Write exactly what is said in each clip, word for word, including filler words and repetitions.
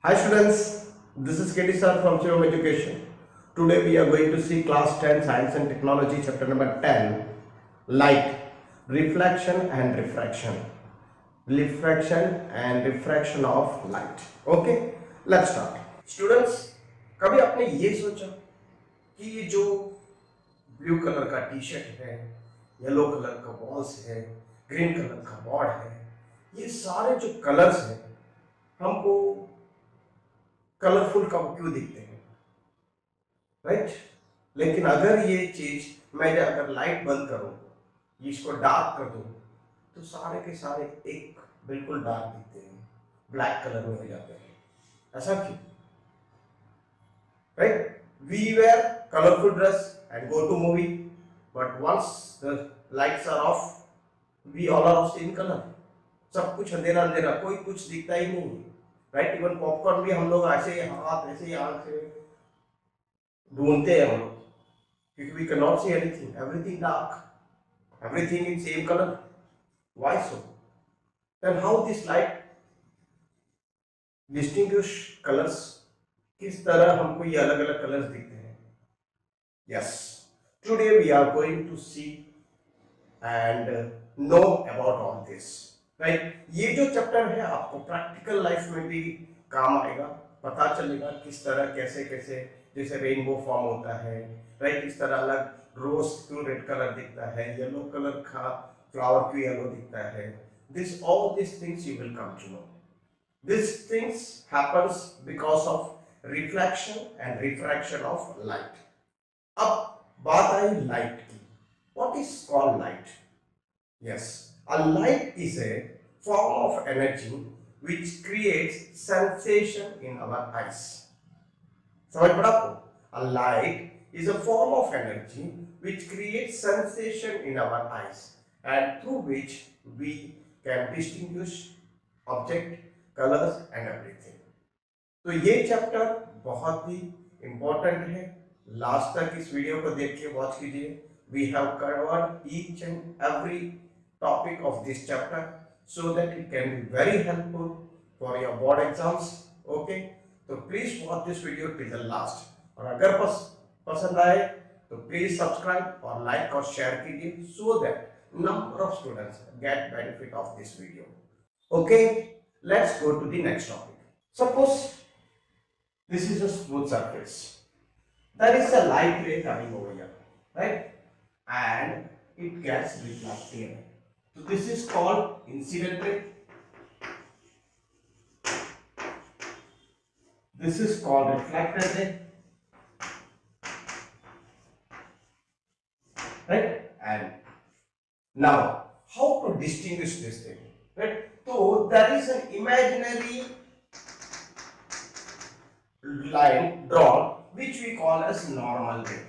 Hi students, this is K T sir from Shivam Education. Today we are going to see class ten Science and Technology chapter number ten, Light, Reflection and Refraction. Reflection and Refraction of Light. Okay, let's start. Students, कभी आपने ये सोचा कि ये जो blue colour का T shirt है, yellow colour का वॉल्स है, ग्रीन कलर का बॉर्ड है, ये सारे जो कलर्स हैं हमको कलरफुल कब क्यों दिखते हैं, राइट right? लेकिन अगर ये चीज मैं अगर लाइट बंद करूं, इसको डार्क कर दूं, तो सारे के सारे एक बिल्कुल डार्क दिखते हैं, ब्लैक कलर में हो जाते हैं. ऐसा क्यों? Right, we wear colourful dress and go to movie, but once the lights are off we all are off in colour. सब कुछ अंधेरा अंधेरा, कोई कुछ दिखता ही नहीं. राइट, इवन पॉपकॉर्न भी हम लोग ऐसे ही हाथ ऐसे ही आंख से ढूंढते हैं हम लोग, क्योंकि we can not see anything, everything dark, everything in same color. Why so? Then how this light distinguish colors? किस तरह हमको ये अलग अलग कलर्स दिखते हैं? Yes, today we are going to see and know about all this. Right? ये जो चैप्टर है आपको प्रैक्टिकल लाइफ में भी काम आएगा, पता चलेगा किस तरह कैसे कैसे जैसे रेनबो फॉर्म होता है, राइट, इस तरह अलग रोज क्यों रेड कलर दिखता है, येलो कलर का फ्लावर क्यों येलो दिखता है. This all this things you will come to know. This things happens because of reflection and refraction of light. अब बात आई लाइट की. What is called light? Yes, a light is a form of energy which creates sensation in our eyes. समझ पड़ा आपको? A light is a form of energy which creates sensation in our eyes and through which we can distinguish object, colors and everything. तो ये chapter बहुत ही important है. Last तक इस video को देख के वॉच कीजिए. We have covered each and every topic of this chapter so that it can be very helpful for your board exams. Okay, so please watch this video till the last. और अगर पस, पसंद आए तो please subscribe और like और share कीजिए so that number of students get benefit of this video. Okay, let's go to the next topic. Suppose this is a smooth surface. There is a light ray coming over here, right? And it gets reflected. So this is called incident ray. This is called reflected ray. Right? And now, how to distinguish this thing? Right? So there is an imaginary line drawn which we call as normal ray.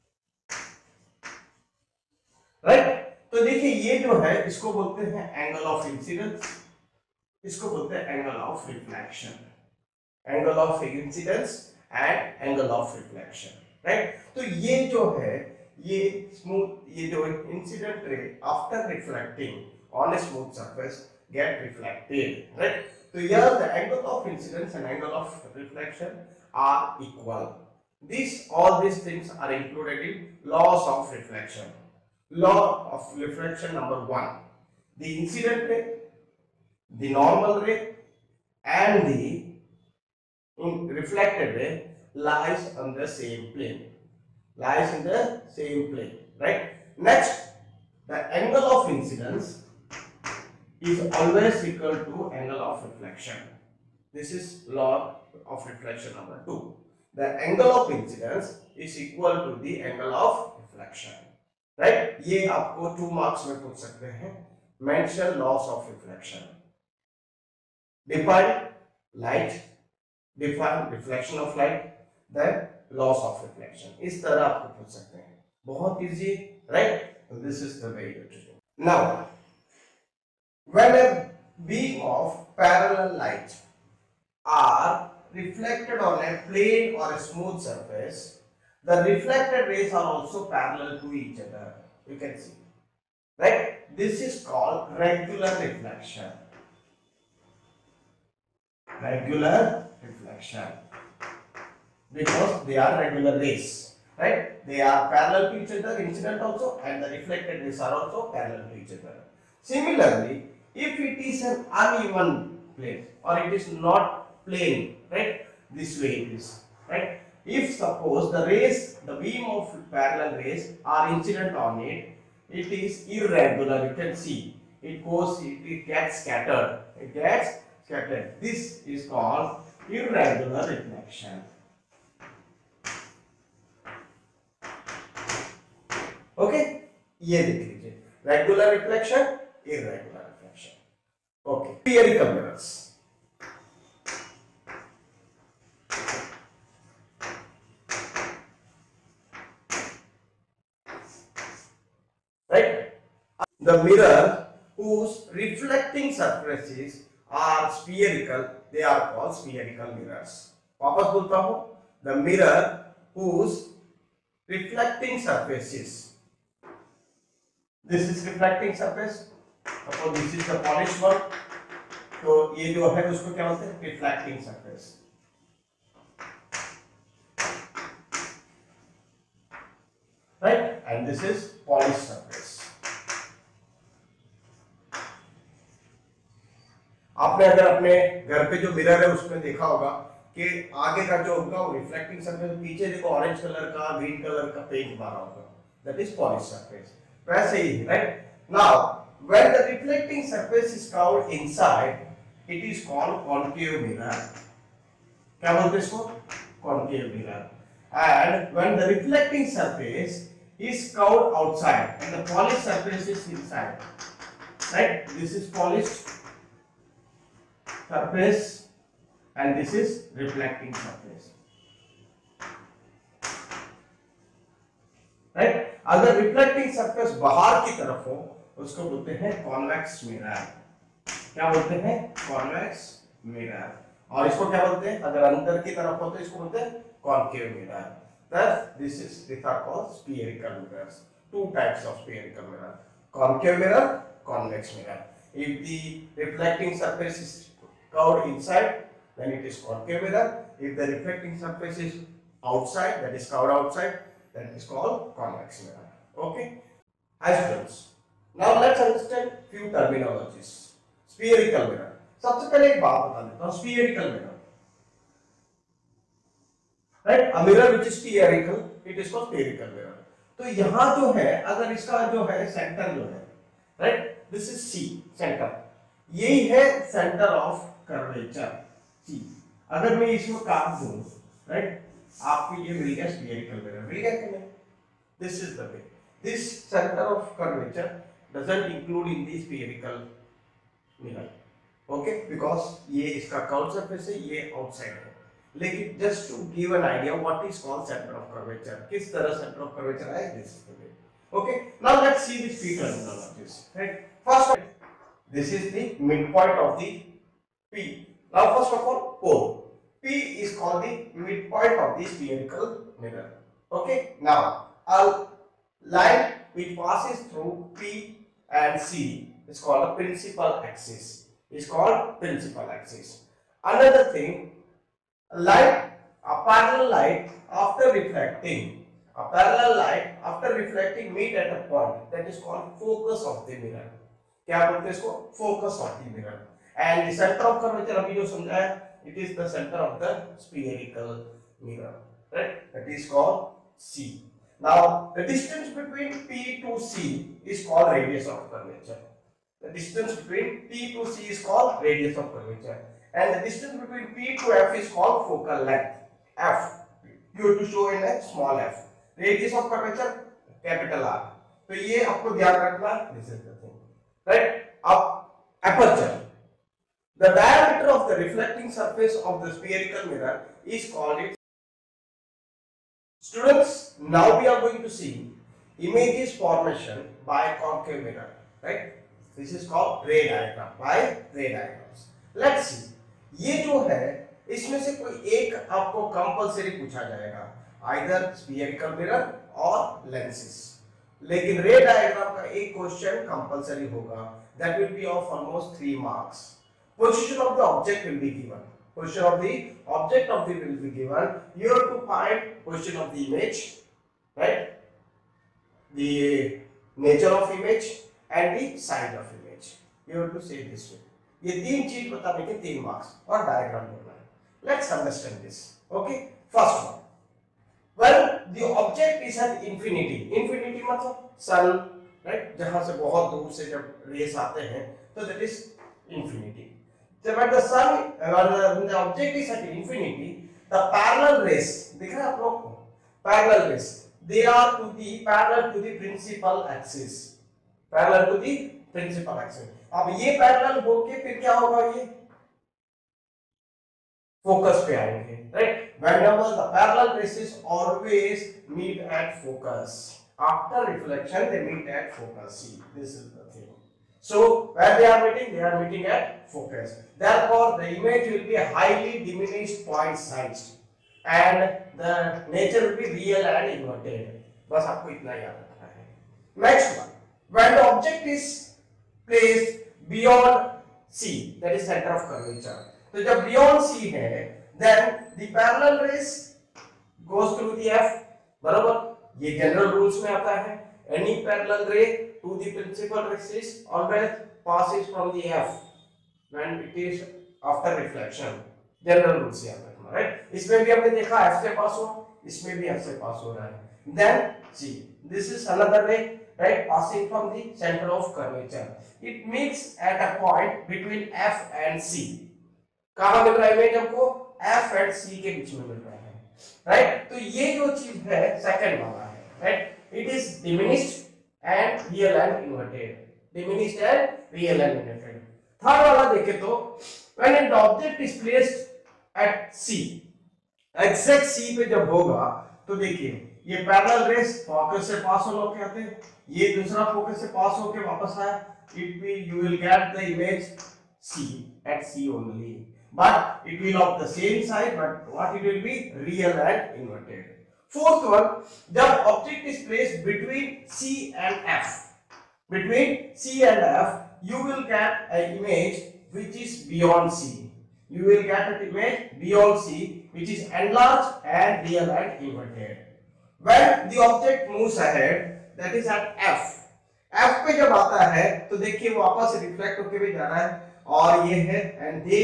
Right? तो देखिए ये जो है इसको बोलते हैं angle of incidence, इसको बोलते हैं angle of reflection. Angle of incidence and angle of reflection. Right, तो ये जो है ये स्मूथ, ये जो incident ray after reflecting on a smooth surface get reflected. Right, तो here the angle of incidence and angle of reflection are equal. This all this things are included in laws of reflection. Law of refraction number one: the incident ray, the normal ray, and the reflected ray lies on the same plane. Lies in the same plane, right? Next, the angle of incidence is always equal to angle of reflection. This is law of reflection number two. The angle of incidence is equal to the angle of reflection. Right right? ये आपको two marks में पूछ सकते हैं. Mention laws of reflection, define light, define reflection of light, then laws of reflection. इस तरह आपको पूछ सकते हैं. बहुत easy, right? This is the way you to do. Now when a beam of parallel light are reflected on a plane or a smooth surface, the reflected rays are also parallel to each other. You can see, right? This is called regular reflection. Regular reflection. reflection because they are regular rays, right? They are parallel to each other, incident also, and the reflected rays are also parallel to each other. Similarly, if it is an uneven plane or it is not plane, right? This way it is, right? If suppose the rays, the beam of parallel rays are incident on it, it is irregular. You can see it goes, it, it gets scattered. It gets scattered. This is called irregular reflection. Okay, ये देख लीजिए, regular reflection, irregular reflection. Okay, spherical mirrors. Right? The mirror whose reflecting surfaces are spherical, they are called spherical mirrors. वापस बोलता हूं, the mirror whose reflecting surfaces, this is reflecting surface, suppose this is the polished one, तो ये जो है उसको क्या बोलते हैं, reflecting surface. Right? And this is polished surface. आपने अगर अपने घर पे जो मिरर है उसमें देखा होगा कि आगे का जो होगा वो रिफ्लेक्टिंग सरफेस, पीछे देखो ऑरेंज कलर का, ग्रीन कलर का पेंट मारा होगा, दैट इज पॉलिश सरफेस. वैसे ही, right? Now when the reflecting surface is curved inside, it is called concave mirror. क्या बोलते हैं इसको? Concave mirror. And when the reflecting surface is curved outside and the polished surface is inside, right? This is polished surface and this is reflecting surface, right? अगर reflecting surface बाहर की तरफ हो उसको बोलते हैं convex mirror. क्या बोलते हैं? convex mirror. और इसको क्या बोलते हैं? अगर अंदर की तरफ हो तो इसको बोलते हैं concave mirror. Thus, this is these are called spherical mirrors. Two types of spherical mirror: concave mirror, convex mirror. If the reflecting surface is curved inside, then it is concave mirror. If the reflecting surface is outside, that is curved outside, then it is called convex mirror. Okay, hi students. Now let's understand few terminologies. Spherical mirror. सबसे पहले एक बात बता देता हूँ, spherical mirror. Right? A mirror which is spherical, it is called spherical mirror. तो यहाँ जो है, अगर इसका जो है सेंटर जो है, right? This is C, center. यही है सेंटर ऑफ कर्वेचर C. अगर मैं इसमें काट दूँ, right? आपको ये मिल गया spherical mirror. मिल गया कि नहीं? This is the way. This center of curvature doesn't include in the spherical mirror. Okay? Because ये इसका curved surface है, ये outside है. लेकिन just to give an idea what is called centre of curvature, किस तरह सेंटर ऑफ कर्वेचर है, this is the way. Okay, now let's see this P terminologies. Right, first this is the mid point of the P. Now first of all O, P is called the midpoint of the spherical mirror. Okay, now a line which passes through P and C is called a principal axis. Is called principal axis. Another thing, light, a parallel light after reflecting, a parallel light after reflecting meet at a point, that is called focus of the mirror. क्या बोलते हैं इसको? Focus of the mirror. And the center of curvature अभी जो समझाया, it is the center of the spherical mirror, right? That is called C. Now the distance between P to C is called radius of curvature. The distance between P to C is called radius of curvature. And the distance between P to F is called focal length. F, you have to show in a small f. Radius of curvature, capital R. तो ये आपको ध्यान रखना. This is the thing, right? अब aperture, the diameter of the reflecting surface of the spherical mirror is called its. Students, now we are going to see images formation by concave mirror, right? This is called ray diagram, by ray diagrams. Let's see. ये जो है इसमें से कोई एक आपको compulsory पूछा जाएगा, आइदर स्फीयरिकल मिरर और लेंसेस. लेकिन रे डायग्राम का एक क्वेश्चन कंपलसरी होगा, that will be of almost three marks. Position of the object will be given. position of the object of the will be given. You have to find position of the image, right? The nature of image and the size of image. You have to say this way. ये तीन चीज बताने के तीन marks और diagram बोलना है. Let's understand this. Okay. First one. Well, the object is at infinity. Infinity मतलब sun, right? जहां से बहुत दूर से जब रेस आते हैं, तो that is infinity. So when the sun, when the object is at infinity, the parallel rays, दिख रहा है आप लोग को? Parallel rays, they are to the parallel to the principal axis. Parallel to the principal axis. अब ये parallel होके फिर क्या होगा ये? Focus पे आएंगे, right? Whenever the parallel rays always meet at focus. After reflection, they meet at focus. See, this is the thing. So, where they are meeting, they are meeting at focus. Therefore, the image will be highly diminished point sized, and the nature will be real and inverted. बस आपको इतना याद रखना है. Next one, when the object is placed beyond C, that is center of curvature. तो जब beyond C है, then the parallel rays goes through the F, बराबर? ये general rules में आता है. Any parallel ray to the principal axis always passes from the F when it is after reflection. General rules याद रखना, right? इसमें भी हमने देखा F से पास हुआ, इसमें भी F से पास हो रहा है. Then see, this is another ray, right? Passing from the center of curvature. It meets at a point between F and C. कहाँ मिल रहा है इमेज हमको? F and C के बीच में मिल रहा है, right? तो ये जो चीज है सेकंड वाला है, right? It is diminished and real and inverted. Diminished and real and inverted. Third वाला देखे तो when the object is placed at C, exact C पे जब होगा तो देखिए ये पैरेलल रेस फोकस से पास होके आते हैं, ये दूसरा फोकस से पास होके वापस आया. It will you will get the image C at C only, but it will of the same size, but what it will be real and inverted. Fourth one, जब object is placed between C and F, between C and F, you will get an image which is beyond C. You will get an image beyond C, which is enlarged and real and inverted. When the object moves ahead, that is at F. F पे जब आता है तो देखिए वापस reflect होके भी जा रहा है और ये है and they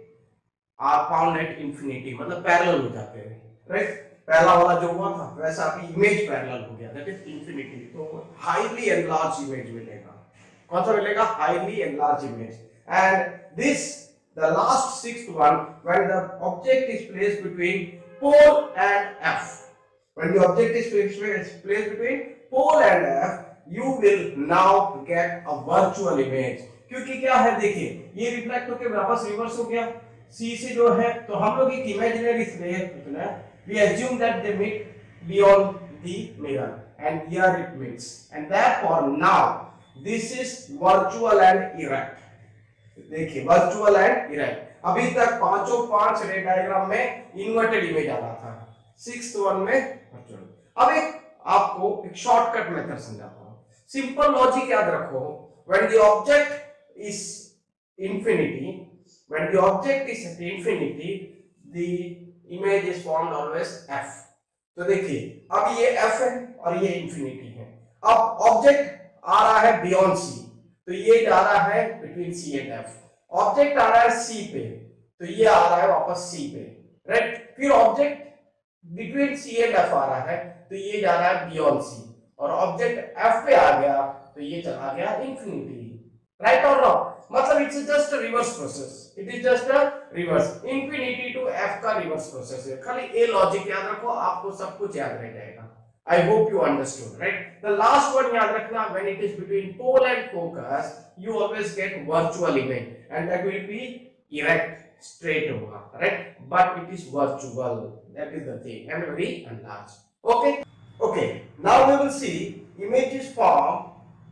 are found at infinity, मतलब पैरेलल हो जाते हैं, राइट? पहला वाला जो हुआ था वैसा अभी इमेज पैरेलल हो गया, दैट इज इंफिनिटी. तो हाईली एनलार्ज इमेज मिलेगा. कौन सा मिलेगा? Highly enlarge image. And this the last sixth one, when the object is placed between pole and F. When the object is placed between pole and F, you will now get a virtual image. क्योंकि क्या है देखिए, ये reflect होकर वापस reverse हो गया. C से जो है तो हम लोग एक इमेजिनरी लेयर कितना, we assume that they meet beyond the mirror and here it meets, and therefore now this is virtual and erect. देखिए virtual and erect. अभी तक पांचों पांच रे डायग्राम में इन्वर्टेड इमेज आ रहा था, सिक्स्थ वन में virtual. अब एक आपको एक शॉर्टकट मेथड समझाता हूं. सिंपल लॉजिक याद रखो. when the object is infinity, when the object is at infinity, the image is formed always F. तो देखिए अब ये F है और ये infinity है. अब ऑब्जेक्ट आ रहा है beyond C, तो ये जा रहा है between C and F. Object आ रहा है C पे, तो ये आ रहा है वापस C पे, राइट? फिर object between C and F आ रहा है, तो ये जा रहा है beyond C, और ऑब्जेक्ट F पे आ गया तो ये चला गया infinity, राइट और नॉट? मतलब it's just a reverse process. It is just a reverse. Infinity to F का रिवर्स प्रोसेस है. खाली ए लॉजिक याद रखो, आपको सब कुछ याद रह जाएगा. I hope you understood, right? The last one याद रखना, when it is between pole and focus, you always get virtual image and that will be erect, straight होगा, right? But it is virtual, that is the thing, and very enlarge. Okay okay, now we will see image is formed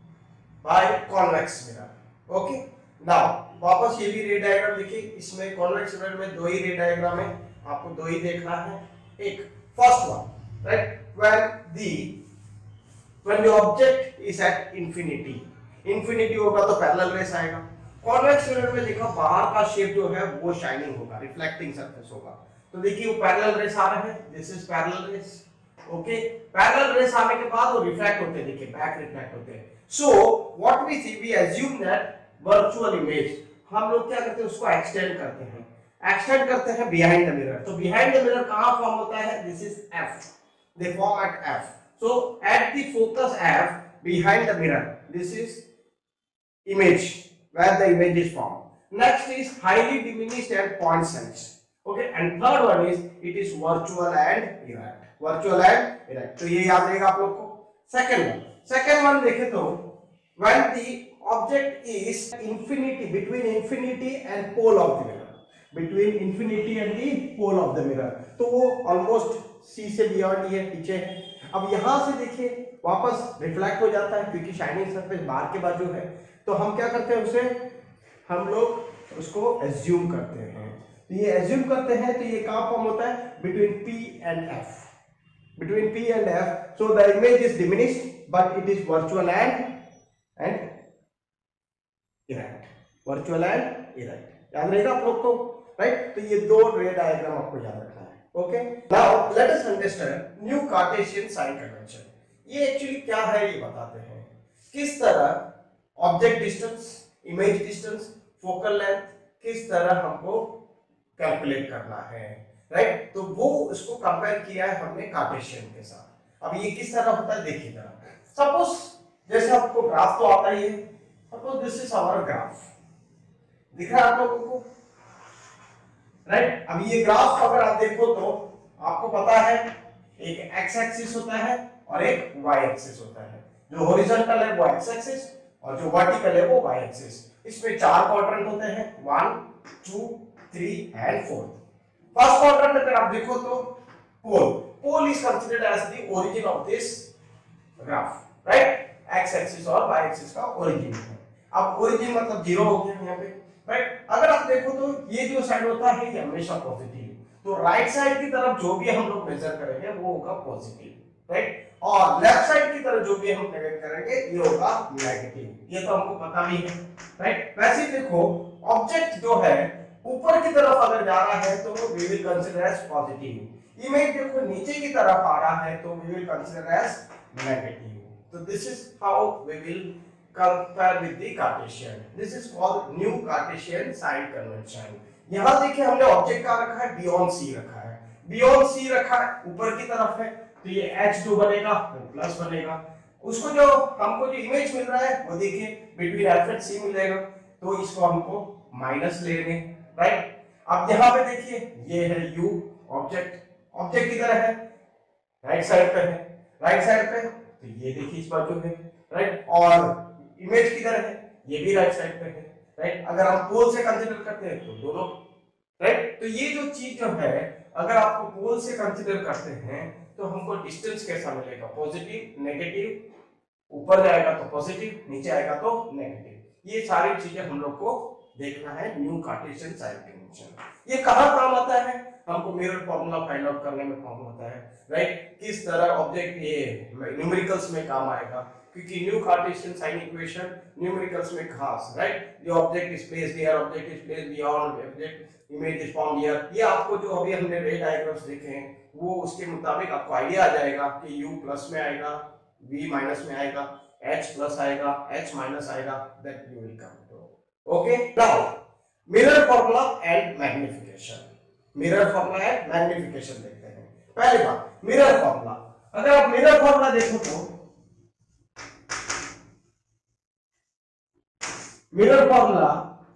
by convex mirror. Okay, now वापस ये भी रे diagram देखिए. इसमें convex mirror में दो ही रे डायग्राम है, आपको दो ही देखना है. एक first one, right? When the when the object is at infinity, infinity होगा तो पैरेलल रेस आएगा, कॉन्वेक्स मिरर में देखा बाहर का शेप जो है वो शाइनिंग होगा, रिफ्लेक्टिंग सरफेस होगा। तो देखिए वो पैरेलल रेस आ रहे हैं, this is parallel rays, okay. Parallel rays आने के बाद वो रिफ्लेक्ट होते हैं, देखिए बैक रिफ्लेक्ट होते हैं। So what we see, we assume that virtual image, हम लोग क्या करते हैं उसको एक्सटेंड करते हैं, एक्सटेंड करते हैं बिहाइंड द मिरर। तो बिहाइंड द मिरर कहां फॉर्म होता है, this is F, they form at F. So at the focus F behind the mirror, this is image, where the image is formed. Next is highly diminished and point sense, okay, and third one is it is virtual and erect, virtual and erect. तो ये याद रहेगा आप लोग को। second one, second one देखें तो when the object is infinity, between infinity and pole of the mirror, between infinity and the pole of the mirror, तो वो almost C से beyond ही है, पीछे है। अब यहां से देखिए वापस रिफ्लेक्ट हो जाता है क्योंकि शाइनिंग सरफेस बाहर के बाजू है, तो हम क्या करते हैं उसे, हम लोग उसको एज्यूम करते हैं। तो ये एज्यूम करते हैं तो ये कहां फॉर्म होता है, between P and F, between P and F। So the image is diminished but it is virtual and and erect, virtual and erect, याद रहेगा आप लोग को, राइट। तो ये दो रे डायग्राम आपको याद रखना है, okay. Now let us understand new Cartesian sign convention. ये एक्चुअली क्या है ये बताते हैं, किस तरह object distance, image distance, focal length किस तरह हमको कैलकुलेट करना है, राइट। तो वो उसको कंपेयर किया है हमने कार्टेशियन के साथ। अब ये किस तरह होता है देखिए जरा, सपोज जैसे आपको ग्राफ तो आता ही है, suppose this is our graph, दिख रहा है आप लोगों को, राइट। अब ये ग्राफ अगर आप देखो तो आपको पता है एक एक्स एक्सिस होता है और एक वाई एक्सिस होता है। जो हॉरिजॉन्टल है वो एक्स एक्सिस और जो वर्टिकल है वो वाई एक्सिस। इसमें चार क्वाड्रेंट होते हैं, one two three and fourth. First quadrant अगर आप देखो तो pole, pole is considered as the origin of this graph, right. X axis और वाई एक्सिस का ओरिजिन है। अब ओरिजिन मतलब जीरो हो गया यहाँ पे, राइट। अगर आप देखो तो ये जो साइड होता है ये हमेशा पॉजिटिव, तो राइट साइड की तरफ जो भी हम लोग मेजर करेंगे वो होगा पॉजिटिव, राइट। और लेफ्ट साइड की तरफ जो भी हम मेजर करेंगे ये होगा नेगेटिव, ये तो हमको पता भी है, राइट। वैसे देखो ऑब्जेक्ट जो है ऊपर की तरफ अगर जा रहा है तो we will consider as positive, image देखो नीचे की तरफ आ रहा है तो we will consider as negative. तो this is how we will compare with the Cartesian. This is called new Cartesian sign convention. यहाँ देखिए हमने ऑब्जेक्ट का रखा है बियॉन्ड सी रखा है, बियॉन्ड सी रखा है ऊपर की तरफ है, तो ये H जो बनेगा वो प्लस बनेगा। उसको जो हमको जो इमेज मिल रहा है वो देखिए बिटवीन F एंड C मिलेगा, तो इसको हमको माइनस लेंगे, राइट। अब यहाँ पे देखिए ये है U, ऑब्जेक्ट, ऑब्जेक्ट किधर है, राइट साइड पे है, राइट साइड पे, तो ये देखिए इस बाजू है, राइट। और इमेज किधर है, ये भी राइट साइड पे है, राइट। अगर हम पोल से कंसीडर करते हैं तो दोनों, राइट। तो ये जो चीज जो है अगर आपको पोल से कंसीडर करते हैं तो हमको डिस्टेंस कैसा मिलेगा, पॉजिटिव नेगेटिव, ऊपर जाएगा तो पॉजिटिव, नीचे आएगा तो नेगेटिव। ये सारी चीजें हम लोग को देखना है न्यू कार्टेशियन साइन कन्वेंशन। ये कहां काम आता है, हमको मिरर फॉर्मूला फाइंड आउट करने में काम होता है, राइट। किस तरह ऑब्जेक्ट ये न्यूमेरिकल्स में काम आएगा, क्योंकि new Cartesian sign equation numericals में खास, right. The object is placed here, object is placed beyond, object image is formed here. ये आपको जो अभी हमने रे डायग्राम्स देखे हैं वो उसके मुताबिक आपको आइडिया आ जाएगा कि u प्लस में आएगा, v माइनस में आएगा, h प्लस आएगा, h माइनस आएगा, that you will come to. Okay, now mirror formula and magnification, mirror formula and magnification देखते हैं। पहली बात मिरर फॉर्मूला, अगर आप मिरर फॉर्मूला देखो तो mirror formula,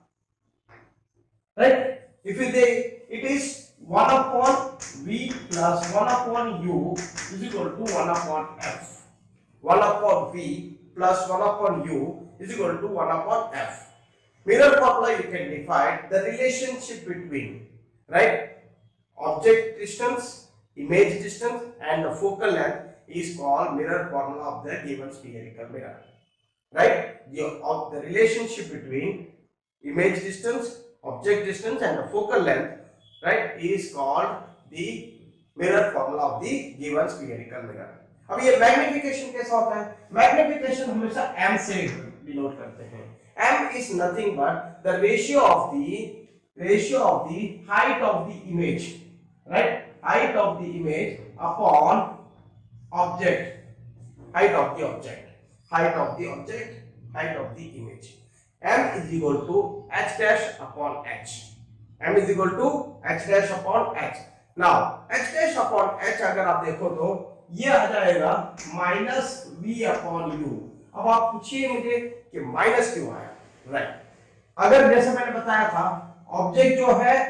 right, if you say it is one upon v plus one upon u is equal to one upon f, one upon v plus one upon u is equal to one upon f. Mirror formula you can define the relationship between, right, object distance, image distance and the focal length is called mirror formula of the given spherical mirror, right. The, of the relationship between image distance, object distance and the focal length, right, is called the mirror formula of the given spherical mirror. अब ये magnification कैसा होता है, magnification हमेशा m से denote करते हैं। m is nothing but the ratio of the ratio of the height of the image, right? Height of the image upon object, height of the object, height of the object, height of the image. M is equal to h dash upon h. M is equal to h dash upon h. Now h dash upon h अगर आप देखो तो ये आ जाएगा minus v upon u. अब आप पूछिए मुझे कि माइनस क्यों आया, राइट? अगर जैसे मैंने बताया था ऑब्जेक्ट जो है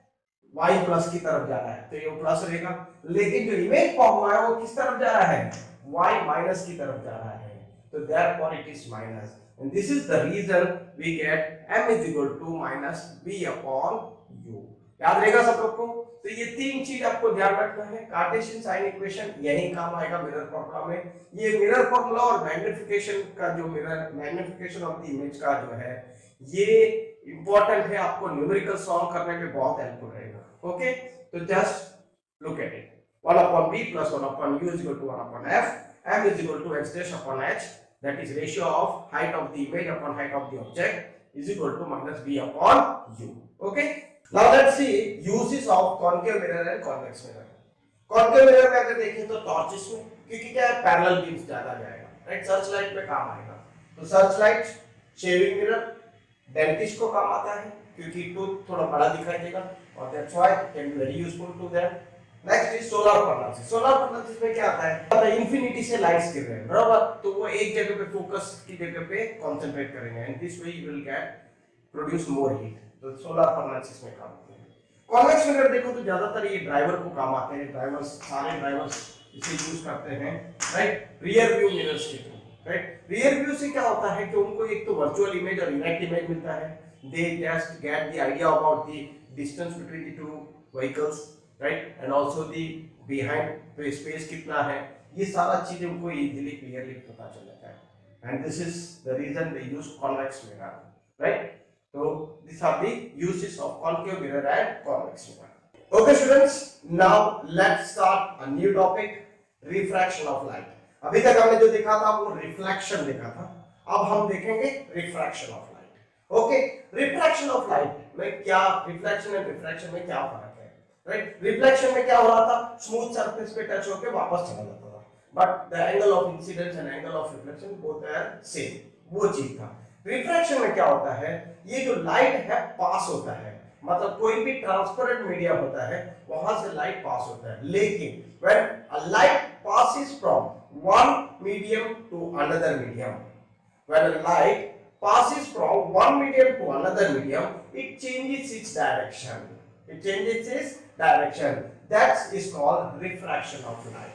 y प्लस की तरफ जा रहा है तो ये प्लस रहेगा, लेकिन जो इमेज फॉर्म हुआ है वो किस तरफ जा रहा है, y माइनस की तरफ जा रहा है, तो therefore it is minus, and this is the reason we get m is equal to minus v upon u. याद रहेगा सब लोग को? तो ये तीन चीज आपको ध्यान रखना है. कार्टेशियन साइन इक्वेशन यही काम आएगा मिरर फॉर्मूला में. ये मिरर फॉर्मूला और मैग्निफिकेशन का जो mirror magnification of the image का जो है ये इंपॉर्टेंट है, आपको न्यूमेरिकल सॉल्व करने में बहुत हेल्पफुल रहेगा. ओके, तो just look at it. one upon v plus one upon u is equal to one upon f. M is equal to h dash upon h, that is ratio of height of the image upon height of the object is equal to minus v upon u. Okay, now let's see uses of concave mirror and convex mirror. concave mirror में अगर देखें तो torches में, क्योंकि क्या है parallel beams ज्यादा जाएगा, राइट? सर्च लाइट में काम आएगा. तो searchlight, shaving mirror, dentist को काम आता है क्योंकि टूथ थोड़ा बड़ा दिखाई देगा और that's why it can be very useful to them. Next is solar panels. Solar panels में क्या आता है, पता है इंफिनिटी से लाइट्स गिर रहे हैं, बराबर? तो वो एक जगह पे फोकस की जगह पे कंसंट्रेट करेंगे and this way you will get produce more heat. तो सोलर पैनल्स इसमें काम आते हैं. कॉन्वेक्स मिरर देखो तो ज्यादातर ये ड्राइवर को काम आते हैं. ड्राइवर्स, सारे ड्राइवर्स इसे यूज करते हैं, राइट? रियर व्यू मिरर्स के थ्रू, राइट? रियर व्यू से क्या होता है कि उनको एक तो वर्चुअल इमेज और इरेक्ट इमेज मिलता है. They just get the idea about the distance between the two vehicles, right? And also the behind space कितना है, ये सारा चीजें उनको इजीली क्लियरली पता चल जाता है. And this is the reason they use convex mirror, right? So these are the uses of concave mirror and convex mirror. Okay students, now let's start a new topic, refraction of light. अभी तक हमने जो देखा था वो reflection देखा था, अब हम देखेंगे refraction of light. Okay, refraction of light में क्या, रिफ्लेक्शन एंड रिफ्रैक्शन में क्या फर्क है, राइट? रिफ्लेक्शन में क्या हो रहा था, स्मूथ सरफेस पे टच होकर वापस चला जाता था, but the angle of incidence and angle of reflection both are same, वो चीज था. रिफ्रैक्शन में क्या होता है, ये जो लाइट है पास होता है, मतलब कोई भी ट्रांसपेरेंट मीडियम होता है वहां से लाइट पास होता है, लेकिन when a light passes from one medium to another medium, when a light passes from one medium to another medium, it changes its direction, it changes its direction, that is called refraction of light.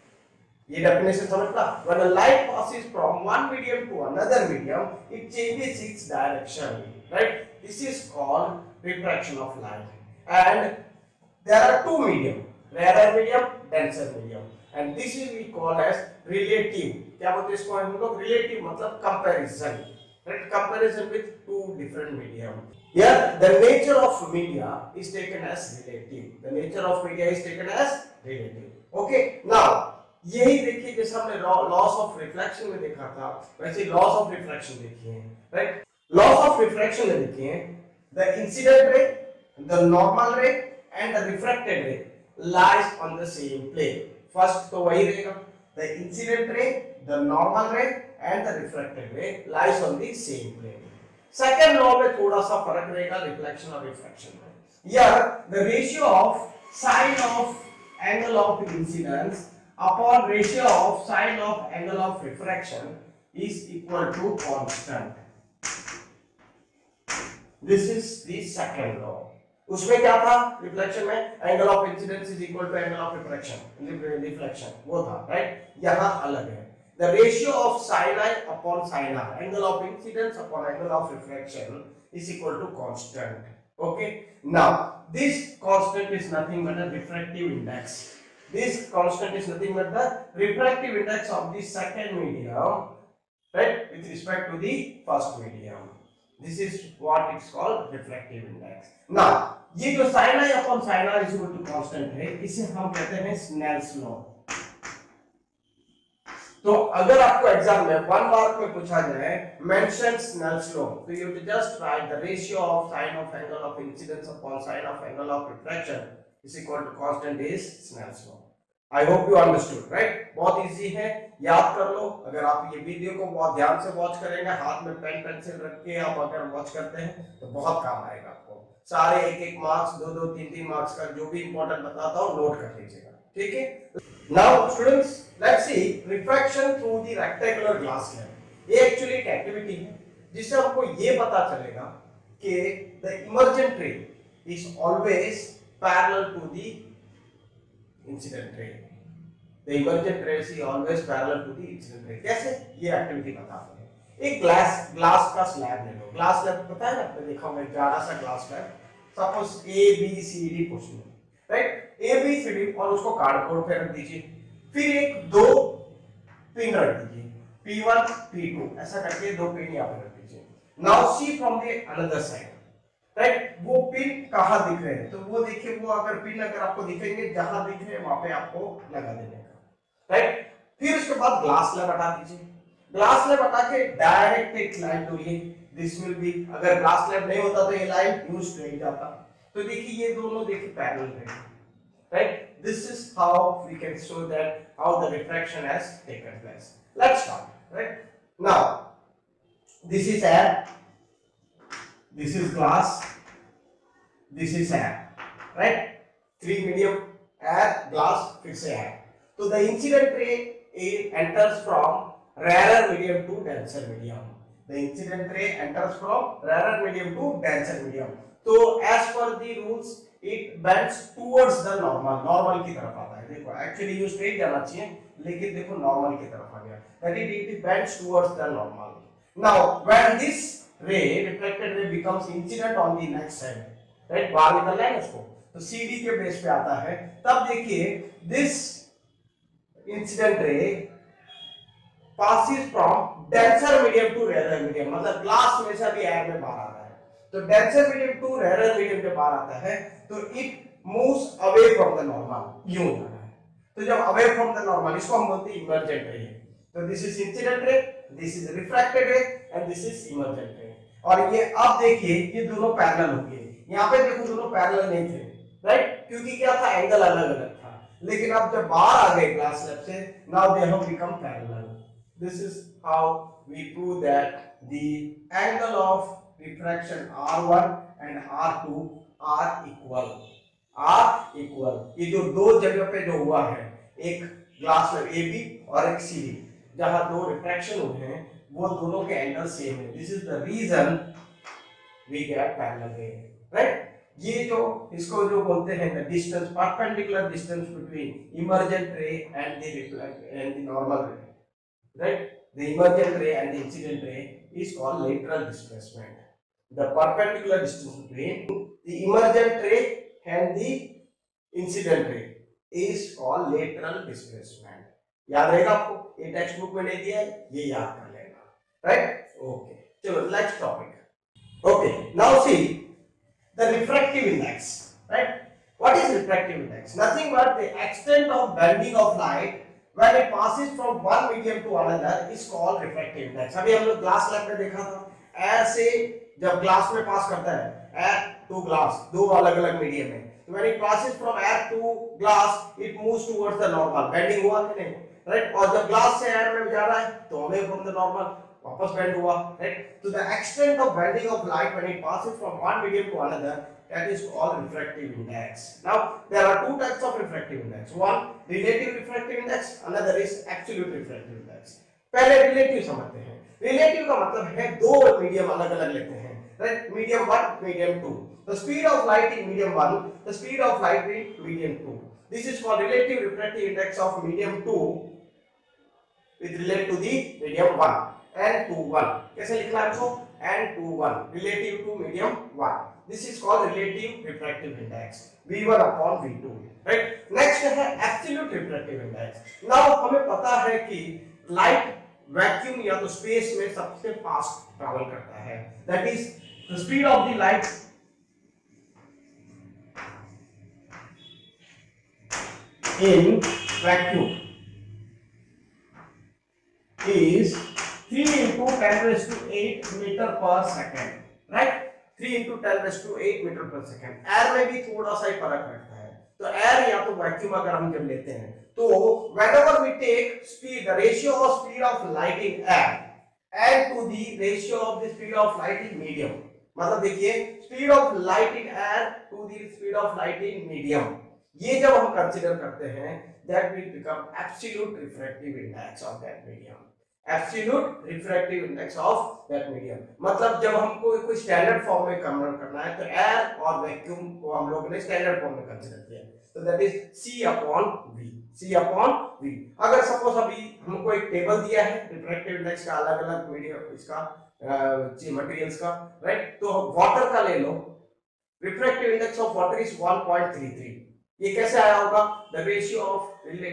ये definition समझना. When a light passes from one medium to another medium, it changes its direction, right? This is called refraction of light. And there are two medium, rarer medium, denser medium, and this is we call as relative. क्या बोलते हैं इसको हम लोग? relative मतलब comparison, right? Comparison with two different medium. Here the nature of media is taken as relative. The nature of media is taken as relative. Okay, now यही देखिए जैसे हमने लॉस ऑफ रिफ्लेक्शन में देखा था वैसे लॉस ऑफ रिफ्रैक्शन देखिए, right? Laws of refraction में देखिए the incident ray, the normal ray and the refracted ray lies on the same plane. First तो वही रहेगा, the incident ray, the normal ray and the refracted ray lies on the same plane. Second law में थोड़ा सा फर्क रहेगा reflection और refraction में. Here the ratio of sine of angle of incidence upon ratio of sine of angle of refraction is equal to constant. This is the second law. उसमें क्या था रिफ्लेक्शन में, angle of incidence is equal to angle of refraction, reflection वो था, right? यहाँ अलग है. The ratio of sin I upon sin R, angle of incidence upon angle of refraction is equal to constant. Okay, now this constant is nothing but a refractive index. This constant is nothing but the refractive index of the second medium, right, with respect to the first medium. This is what it's called refractive index. Now, ये जो sin I upon sin R is equal to constant है, इसे हम कहते हैं Snell's law. तो अगर आपको एग्जाम में वन मार्क में पूछा जाए मेंशन स्नेल्स लॉ, तो you just write the ratio of sine of angle of incidence upon sine of angle of refraction is equal to constant is Snell's law. I hope you understood, right? बहुत easy है, याद कर लो। अगर आप ये video को बहुत ध्यान से वॉच करेंगे, हाथ में पेन पेंसिल रख के आप अगर वॉच करते हैं तो बहुत काम आएगा आपको। सारे एक एक मार्क्स, दो दो तीन तीन मार्क्स का जो भी इंपॉर्टेंट बताता हूं नोट कर लीजिएगा, ठीक है? Now students, let's see refraction through the rectangular glass slab. ये एक्चुअली एक एक्टिविटी है जिससे हमको ये पता चलेगा कि the emergent ray is always parallel to the incident ray. The emergent rays is always parallel to the incident ray। कैसे? ये एक्टिविटी बताते हैं। एक ग्लास ग्लास का स्लैब ले लो। ग्लास स्लैब पता है ना, आपने देखा होगा, बड़ा सा glass slab. Suppose A B C D पूछ लो, राइट? ए बी सी डी और उसको कार्डबोर्ड पे रख दीजिए। फिर एक दो पिन रख दीजिए, पी वन पी टू, ऐसा करके दो पिन यहाँ पे रख दीजिए। Now see from the another side, right? वो पिन कहाँ दिख रहे हैं? तो वो देखिए, वो अगर पिन अगर आपको दिखेंगे, जहां दिख रहे हैं वहां पे आपको लगा देने का, राइट? फिर उसके बाद ग्लास स्लैब हटा दीजिए। ग्लास स्लैब हटा के डायरेक्ट एक लाइन दौड़िए। दिस विल बी, अगर ग्लास स्लैब नहीं होता तो ये लाइन यूं स्ट्रेट जाता। तो देखिए ये दोनों देखिए पैरेलल है, right? This is how we can show that how the refraction has taken place. Let's start, right? Now this is air, this is glass, this is air, right? Three medium, air, glass, फिर से air। तो the incident ray enters from rarer medium to denser medium। The incident ray enters from rarer medium to denser medium। तो as per the rules it bends towards the normal, normal की तरफ आता है। देखो actually you straight जाना चाहिए, लेकिन देखो normal की तरफ आ गया, that is it bends towards the normal। Now when this ray, reflected ray becomes incident on the next side, right? बाहर निकल रहा है इसको, तो सीडी के बेस पे आता है। तब देखिए this incident ray passes from denser medium to rarer medium, मतलब ग्लास में से अभी एयर में बाहर आ रहा है, तो denser medium to rarer medium में बाहर आता है, तो it moves away from the normal, यूं जा रहा है। तो जब away from the normal, इसको हम बोलते हैं emergent ray। तो this is incident ray, this is refracted ray and this is emergent ray। और ये अब देखिए ये दोनों पैरेलल हो गए। यहाँ पे देखो दोनों पैरेलल नहीं थे, राइट? क्योंकि क्या था, एंगल अलग अलग था। लेकिन अब जब बाहर आ गए ग्लास स्लैब से, now they have become parallel. This is how we prove that the angle of refraction R one and R two are equal, are equal. ये जो दो जगह पे जो हुआ है, एक ग्लास स्लैब ए बी और एक सी डी, जहां दो रिफ्रैक्शन हुए हैं, वो दोनों के एंगल सेम है। This is the reason we get parallel ray, right? ये जो इसको जो बोलते हैं the distance, perpendicular distance between emergent ray and the reflect and the normal ray, right? The emergent ray and the incident ray is called lateral displacement. The perpendicular distance between the emergent ray and the incident ray is called lateral displacement. याद रहेगा आपको, ये text book में नहीं दिया है, ये याद कर लेना, राइट? ओके, चलो next topic. Okay, now see the refractive index, right? What is refractive index? Nothing but the extent of bending of light when it passes from one medium to another is called refractive index. अभी हम लोग glass lab में देखा था, air से जब glass में पास करता है, एयर टू ग्लास, दो अलग अलग मीडियम है, तो when it passes from air to glass it moves towards the normal. Bending हुआ कि नहीं, राइट? और जब ग्लास से एयर में जा रहा है तो अवे फ्रॉम द नॉर्मल, वापस बेंड हुआ, राइट? तो the extent of bending of light when it passes from one medium to another, that is called refractive index. Now there are two types of refractive index, one relative refractive index, another is absolute refractive index। पहले relative समझते हैं। relative का मतलब है दो medium अलग अलग लेते हैं, right? Medium one, medium two. the speed of light in medium one, the speed of light in medium two, this is called relative refractive index of medium two with relate to the medium one, n to one। कैसे लिखना है इसको? n to one, relative to medium one। This is called relative refractive index, v one upon v two, right? Next है absolute refractive index। Now हमें पता है कि light vacuum या तो स्पेस में सबसे फास्ट ट्रैवल करता है, that is the speed of the light in vacuum is three into ten raised to eight meter per second, right? three into ten raised to eight meter per second। Air में भी थोड़ा सा ही फर्क रहता है, तो एयर या तो वैक्यूम अगर हम जब लेते हैं तो whenever we take speed, the ratio of speed of light in air and to the ratio of the speed of light in medium, मतलब देखिए speed of light in air to the speed of light in medium, ये जब हम consider करते हैं that will become absolute refractive index of that medium, absolute refractive index of that medium। मतलब जब हमको कोई स्टैंडर्ड फॉर्म में कन्वर्ट करना है तो एयर और वैक्यूम को हम लोगों ने स्टैंडर्ड फॉर्म में कंसीडर किया, तो that is C upon V, C upon V। अगर सपोज अभी हमको एक टेबल दिया है रिफ्रैक्टिव इंडेक्स का अलग अलग मीडियम इसका मटेरियल्स का, राइट, तो वाटर का ले लो, refractive index of water is one point three three, ये कैसे आया होगा, the ratio of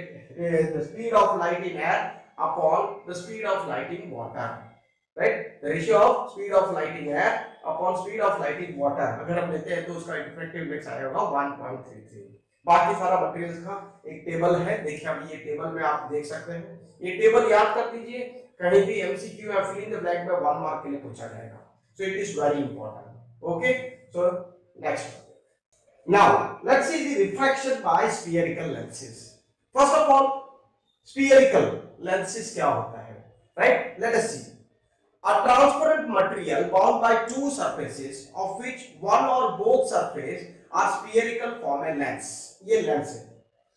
the speed of light in air upon the speed of light in water, right, the ratio of speed of light in air upon speed of light in water अगर हम लेते हैं तो उसका refractive index आया होगा one point three three. बाकी सारा मटेरियल्स का एक टेबल है, देखिए अभी ये टेबल में आप देख सकते हैं, ये टेबल याद कर लीजिए, कहीं भी एमसीक्यू या फिल इन द ब्लैंक में वन मार्क के लिए पूछा जाएगा, so it is very important. Okay, so next, now let's see the refraction by spherical lenses। first of all, spherical lenses क्या होता है, right? let us see, a transparent material bound by two surfaces of which one or both surface are spherical form a lens, ये lens है।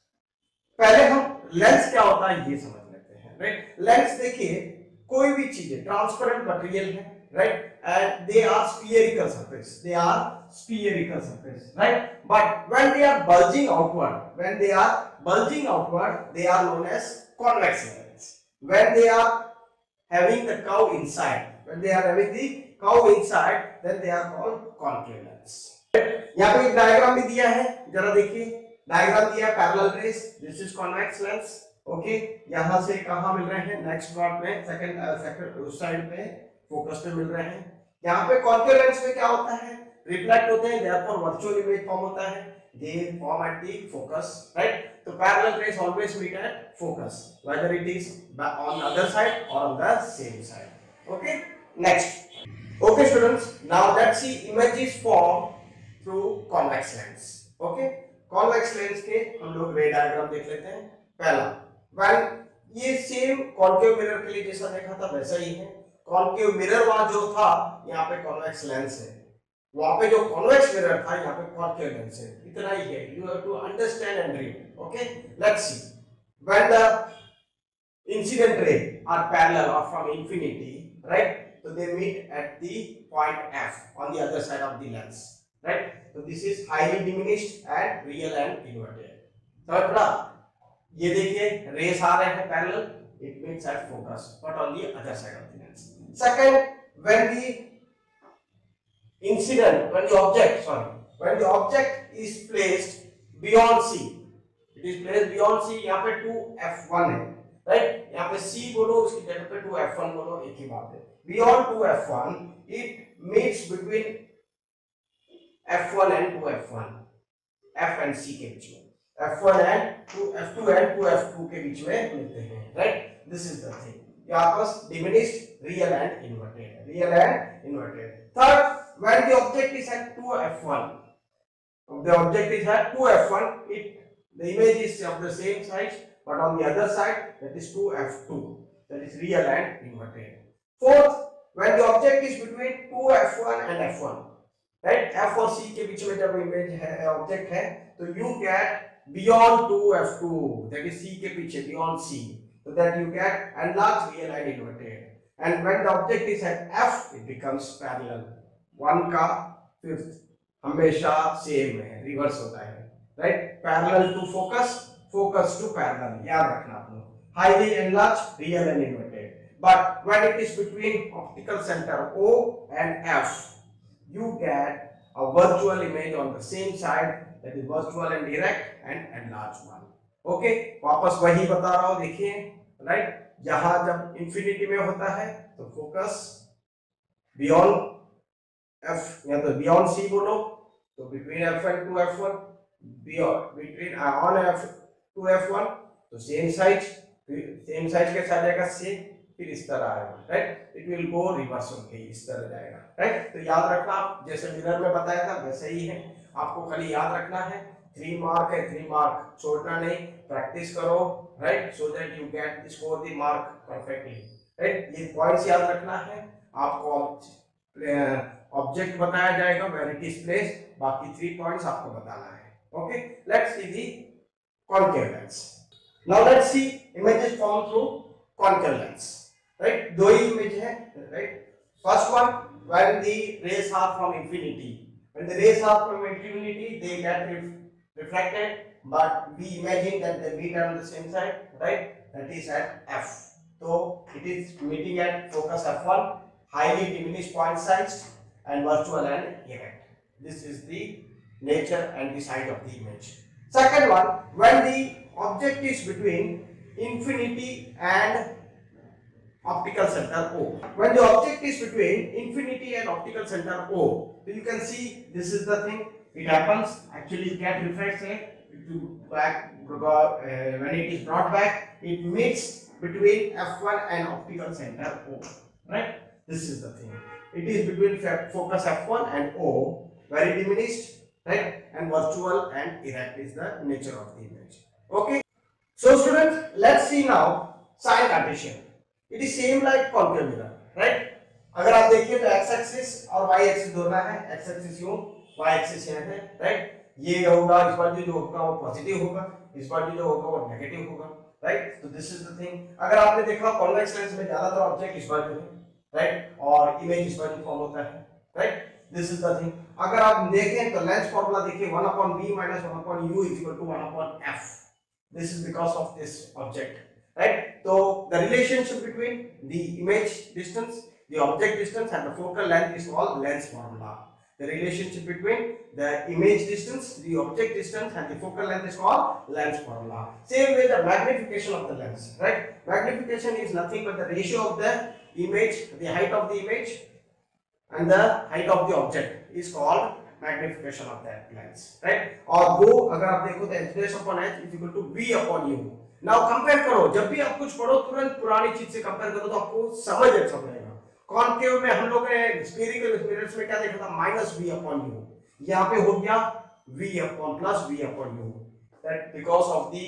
पहले हम lens क्या होता है ये समझ लेते हैं, राइट। लेंस देखिए कोई भी चीज है, ट्रांसपेरेंट मटेरियल है, right, and they are spherical surface, they are spherical surface, right, but when they are bulging outward, when they are bulging outward they are known as convex lens, when they are having the curve inside, when they are having the curve inside then they are called concave lens। यहाँ पे एक diagram भी दिया है, जरा देखिए, diagram दिया है parallel rays, this is convex lens, okay, यहाँ से कहाँ मिल रहे हैं, नेक्स्ट डॉट में, सेकंड सेकंड उस साइड पे फोकस पे मिल रहे हैं। यहाँ पे कॉन्केव लेंस में क्या होता है, रिफ्लेक्ट होते हैं, देयरफॉर वर्चुअल इमेज फॉर्म होता है, they form at the focus, right, तो parallel rays always meet at focus whether it is on the other side और on the same side. Okay, next, okay students, now let's see images form through convex lens. Okay, convex lens के हम लोग रे diagram देख लेते हैं। पहला, when ये सेम कॉन्केव मिरर के लिए जैसा देखा था वैसा ही है, कॉन्केव मिरर वहां जो था यहाँ पे कॉन्वेक्स लेंस है, वहां पे जो कॉन्वेक्स मिरर था यहाँ पे कॉन्केव लेंस है, इतना ही है, you have to understand and read. Okay, let's see, when the incident ray are parallel और from infinity, right, so they meet at the point F on the other side of the lens, right, so this is highly diminished and real and inverted। समझ पड़ा, ये देखिए race आ रहे हैं parallel, it meets at focus but on the other side of the lens। second, when the incident, when the object, sorry, when the object is placed beyond C, it is placed beyond C, यहाँ पे two F one है, right, यहाँ पे C बोलो, उसकी जगह पे two F one बोलो, एक ही बात है, beyond two F one it meets between F one and two F one, F and C के बीच में, F one and two F two and two F two के बीच में मिलते हैं, right, this is the thing, यहाँ पर diminished, real and inverted, real and inverted। third, when the object is at two F one, the object is at two F one, it the image is of the same size but on the other side, that is two F two, that is real and inverted। fourth, when the object is between two F one and F one, right, F और C के बीच में जब image है, object है, तो you get beyond two F two, that is C के पीछे, beyond C, so that you get enlarged, real and inverted, and when the object is at F it becomes parallel, one का fifth हमेशा same है, reverse होता है, right, parallel to focus, focus to parallel, याद रखना आप लोग, highly enlarged, real and inverted, but when it is between optical center O and F you get a virtual image on the same side, that is virtual and direct and enlarged one। Okay, वापस वही बता रहा हूं, देखिए, right, यहां जब infinity में होता है तो फोकस बियॉन्ड एफ, या तो बियॉन्ड सी बोलो, तो between F and two F one, beyond between on F two F one, तो सेम साइज, सेम साइज कैसा आ जाएगा, से फिर इस तरह आएगा, right, it will go reverse होके इस तरह जाएगा, राइट। तो याद रखना, आप जैसे मिरर में बताया था वैसे ही है, आपको खाली याद रखना है, थ्री मार्क है, थ्री मार्क छोड़ना नहीं, प्रैक्टिस करो, right, so that you get score the mark perfectly, right. ये पॉइंट्स याद रखना है आपको, ऑब्जेक्ट बताया जाएगा वेयर इट इज प्लेस, बाकी थ्री पॉइंट्स आपको बताना है, okay. Let's see the concave lens. Now let's see images formed through concave lens, right? दो ही इमेज है, right? First one, when the rays are from infinity, when the rays are from infinity they get ref reflected, but we imagine that they meet on the same side, right? That is at f. So it is meeting at focus f one, highly diminished point size and virtual and erect. This is the nature and the side of the image. Second one, when the object is between infinity and optical center O. When the object is between infinity and optical center O, so you can see this is the thing. It happens actually it get reflected to back uh, when it is brought back. It meets between f one and optical center O. Right? This is the thing. It is between focus f one and O, very diminished. Right, and virtual and erect is the nature of the image, okay. So students, let's see now sine Cartesian. It is same like concave mirror, right? अगर आप देखिए तो x axis और y axis दोनों है, x axis यूं, y axis यहाँ है, right? ये होगा, इस बाजू जो होगा वो पॉजिटिव होगा, इस बाजू जो होगा वो नेगेटिव होगा, right? तो दिस इज द थिंग। अगर आपने देखा कॉन्वेक्स लेंस में ज्यादातर ऑब्जेक्ट इस बाजू है, right? और इमेज इस बाजू फॉर्म होता है, right? This is the thing. अगर आप देखें तो लेंस फॉर्मूला देखिए one upon v minus one upon u is equal to one upon f. This is because of this object, right? So the relationship between the image distance, the object distance and the focal length is called lens formula. The relationship between the image distance, the object distance and the focal length is called lens formula. Same way the magnification of the lens, right? Magnification is nothing but the ratio of the image, the height of the image and the height of the object is called magnification of that lens, right? और वो अगर आप देखो तो h dash upon h is equal to v upon u. Now compare करो, जब भी आप कुछ पढ़ो तुरंत पुरानी चीज से कंपेयर करो तो आपको समझ अच्छा पड़ेगा। कॉनकेव में हम लोगों ने स्फेरिकल मिरर्स में क्या देखा था, माइनस v upon u, यहाँ पे हो गया v upon plus v upon u, that because of the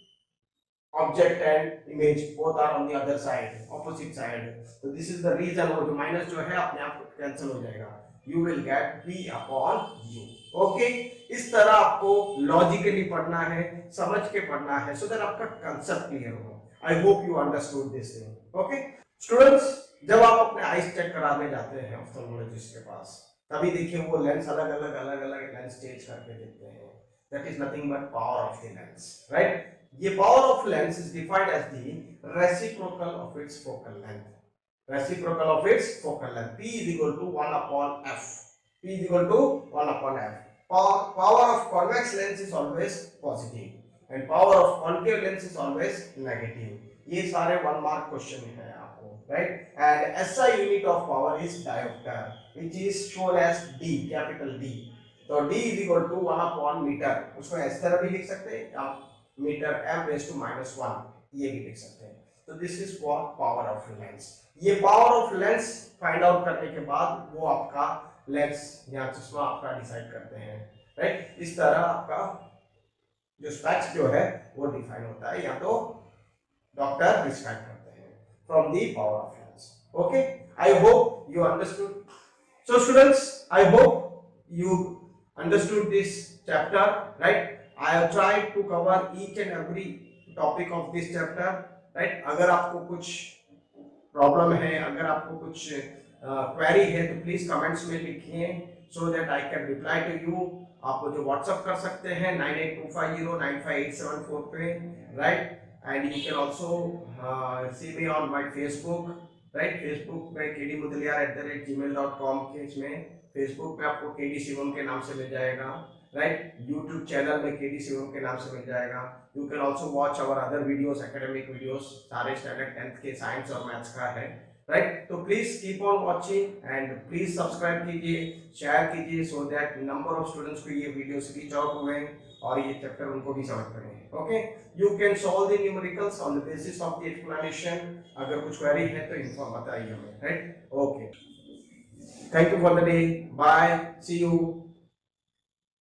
object and image both are on the other side, opposite side. So this is the reason वो जो माइनस जो है अपने आप कैंसिल हो जाएगा, you will get v upon u, okay? इस तरह आपको लॉजिकली पढ़ना है, समझ के पढ़ना है, so that आपका कंसेप्ट क्लियर हो। I hope you understood this thing, okay? Students, जब आप अपने आईज चेक कराने जाते हैं ऑप्थेल्मोलॉजिस्ट के पास, तभी देखिए वो लेंस अलग अलग अलग अलग लेंस चेंज करके देते हैं। That is nothing but power of the lens, right? ये power of lens is defined as the reciprocal of its focal length. Reciprocal of its focal length. P is equal to one upon f. P is equal to one upon f. Power, power of convex lens is always positive and power of concave lens is always negative. ये सारे one mark question है आपको, right? And S I unit of power is diopter, which is shown as D, capital D. तो D is equal to one upon meter. उसको इस तरह भी लिख सकते हैं आप, metre m raised to minus one, ये भी लिख सकते हैं। तो this is for power of lens. ये power of lens find out करने के बाद वो आपका लेंस या चश्मा आपका डिसाइड करते हैं, राइट? इस तरह आपका जो स्पेक्स जो है वो डिफाइन होता है, या तो डॉक्टर प्रिस्क्राइब करते हैं from the power of lens, okay? I hope you understood. So students, I hope you understood this chapter, right? I have tried to cover each and every topic of this chapter, right? अगर आपको कुछ problem है, अगर आपको कुछ query uh, है तो please comments में लिखिए, so that I can reply to you. आप मुझे व्हाट्सअप कर सकते हैं nine eight two five zero nine five eight seven four पे, right? And you can also see me on my Facebook, right? Facebook में K D Mudaliar at the rate Gmail dot com के इसमें Facebook पे आपको के D Shivam के नाम से मिल जाएगा, राइट? यूट्यूब चैनल में के डी शिवम के नाम से मिल जाएगा। You can also watch our other videos, academic videos, सारे स्टैंडर्ड टेंथ के साइंस और मैथ्स का है, राइट। तो please keep on watching and please subscribe कीजिए, शेयर कीजिए, so that number of students को ये वीडियोस रीच आउट हुए और ये चैप्टर उनको भी समझ पड़ेंगे। Okay, you can solve the numericals on the basis of the explanation. अगर कुछ क्वेरी है तो इन्फॉर्म बताइए हमें, right. Okay, thank you for the day, bye, see you.